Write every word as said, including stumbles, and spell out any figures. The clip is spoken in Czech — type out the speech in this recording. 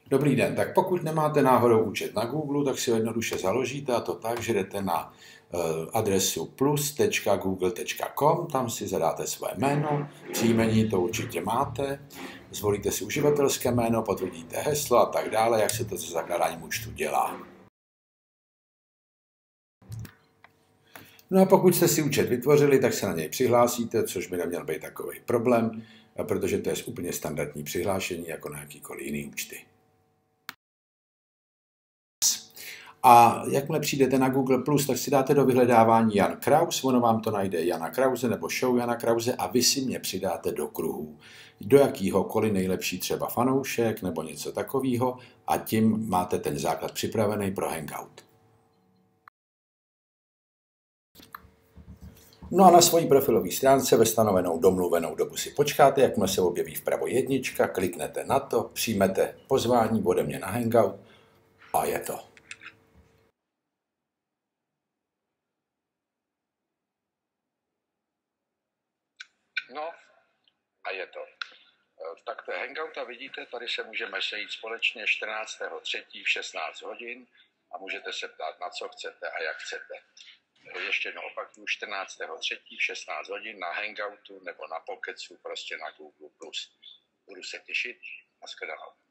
Dobrý den, tak pokud nemáte náhodou účet na Google, tak si ho jednoduše založíte, a to tak, že jdete na adresu plus tečka google tečka com, tam si zadáte své jméno, příjmení to určitě máte, zvolíte si uživatelské jméno, potvrdíte heslo a tak dále, jak se to se zakládáním účtu dělá. No a pokud jste si účet vytvořili, tak se na něj přihlásíte, což by neměl být takový problém, protože to je úplně standardní přihlášení jako na jakýkoliv jiný účty. A jakmile přijdete na Google plus, tak si dáte do vyhledávání Jan Kraus, ono vám to najde Jana Krause nebo show Jana Krause a vy si mě přidáte do kruhu. Do jakýhokoliv, nejlepší třeba fanoušek nebo něco takového, a tím máte ten základ připravený pro Hangout. No a na svojí profilové stránce ve stanovenou domluvenou dobu si počkáte, jakmile se objeví vpravo jednička, kliknete na to, přijmete pozvání ode mě na Hangout a je to. No a je to. Tak to je Hangout a vidíte, tady se můžeme sejít společně čtrnáctého třetího v šestnáct hodin a můžete se ptát, na co chcete a jak chcete. Ještě jednou opakuju, čtrnáctého třetího v šestnáct hodin na Hangoutu nebo na Pokecu, prostě na Google plus. Budu se těšit. Naschledanou.